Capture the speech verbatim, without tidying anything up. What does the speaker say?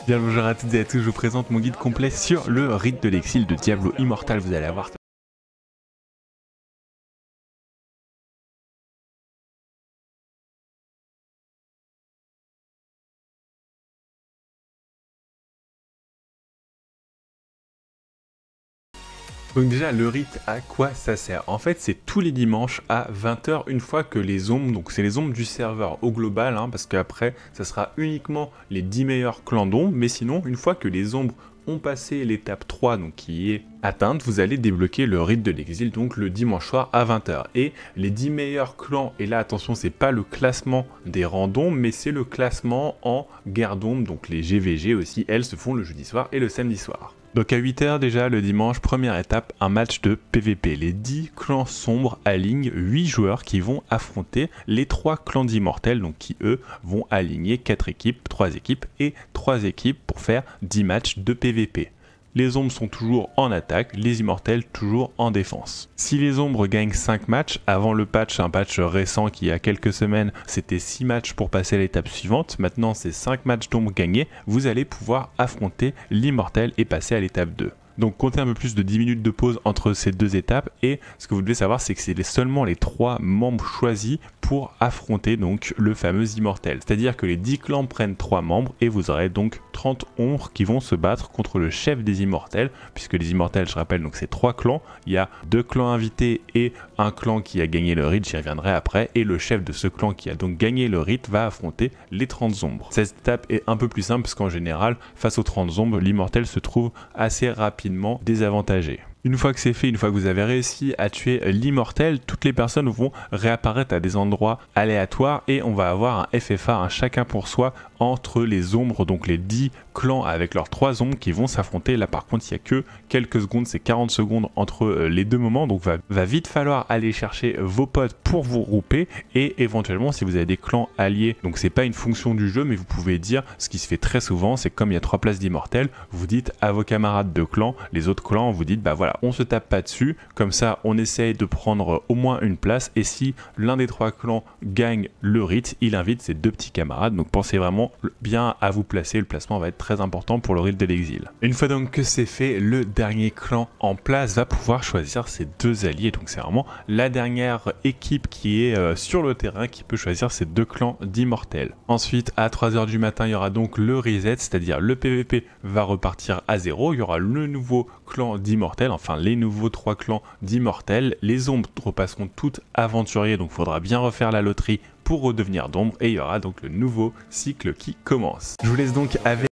Bien bonjour à toutes et à tous, je vous présente mon guide complet sur le rite de l'exil de Diablo Immortal. Vous allez avoir donc déjà le rite, à quoi ça sert? En fait c'est tous les dimanches à vingt heures une fois que les ombres, donc c'est les ombres du serveur au global, hein, parce qu'après ça sera uniquement les dix meilleurs clans d'ombres, mais sinon une fois que les ombres ont passé l'étape trois, donc qui est atteinte, vous allez débloquer le rite de l'exil, donc le dimanche soir à vingt heures. Et les dix meilleurs clans, et là attention, c'est pas le classement des randoms, mais c'est le classement en guerre d'ombre, donc les G V G aussi, elles se font le jeudi soir et le samedi soir. Donc à huit heures déjà le dimanche, première étape, un match de P V P. Les dix clans sombres alignent huit joueurs qui vont affronter les trois clans d'immortels, donc qui eux vont aligner quatre équipes, trois équipes et trois équipes pour faire dix matchs de P V P. Les ombres sont toujours en attaque, les immortels toujours en défense. Si les ombres gagnent cinq matchs, avant le patch, un patch récent qui a quelques semaines, c'était six matchs pour passer à l'étape suivante, maintenant c'est cinq matchs d'ombres gagnés, vous allez pouvoir affronter l'immortel et passer à l'étape deux. Donc comptez un peu plus de dix minutes de pause entre ces deux étapes, et ce que vous devez savoir c'est que c'est seulement les trois membres choisis pour affronter donc le fameux immortel. C'est-à-dire que les dix clans prennent trois membres et vous aurez donc trente ombres qui vont se battre contre le chef des immortels, puisque les immortels, je rappelle, donc c'est trois clans, il y a deux clans invités et un clan qui a gagné le rite, j'y reviendrai après, et le chef de ce clan qui a donc gagné le rite va affronter les trente ombres. Cette étape est un peu plus simple parce qu'en général, face aux trente ombres, l'immortel se trouve assez rapidement désavantagé. Une fois que c'est fait, une fois que vous avez réussi à tuer l'immortel, toutes les personnes vont réapparaître à des endroits aléatoires et on va avoir un F F A, un chacun pour soi, entre les ombres, donc les dix clans avec leurs trois ombres qui vont s'affronter. Là par contre il n'y a que quelques secondes, c'est quarante secondes entre les deux moments, donc va, va vite falloir aller chercher vos potes pour vous grouper, et éventuellement si vous avez des clans alliés, donc c'est pas une fonction du jeu mais vous pouvez dire, ce qui se fait très souvent, c'est comme il y a trois places d'immortels, vous dites à vos camarades de clan, les autres clans, vous dites bah voilà, on se tape pas dessus, comme ça on essaye de prendre au moins une place, et si l'un des trois clans gagne le rite, il invite ses deux petits camarades, donc pensez vraiment bien à vous placer, le placement va être très important pour le rite de l'exil. Une fois donc que c'est fait, le dernier clan en place va pouvoir choisir ses deux alliés, donc c'est vraiment la dernière équipe qui est euh, sur le terrain qui peut choisir ses deux clans d'immortels. Ensuite à trois heures du matin, il y aura donc le reset, c'est-à-dire le P V P va repartir à zéro, il y aura le nouveau clan d'immortels, enfin les nouveaux trois clans d'immortels, les ombres repasseront toutes aventuriers, donc il faudra bien refaire la loterie pour redevenir d'ombre, et il y aura donc le nouveau cycle qui commence. Je vous laisse donc avec